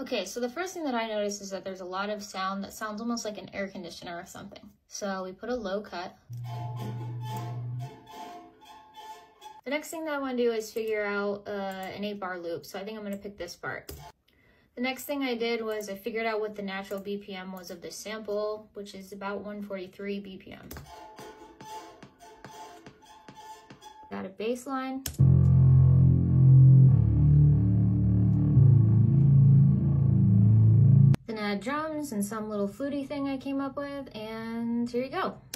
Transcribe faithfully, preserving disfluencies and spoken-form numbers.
Okay, so the first thing that I noticed is that there's a lot of sound that sounds almost like an air conditioner or something. So we put a low cut. The next thing that I want to do is figure out uh, an eight bar loop, so I think I'm going to pick this part. The next thing I did was I figured out what the natural B P M was of this sample, which is about one forty-three B P M. Got a bass line. Then add drums and some little fluty thing I came up with, and here you go.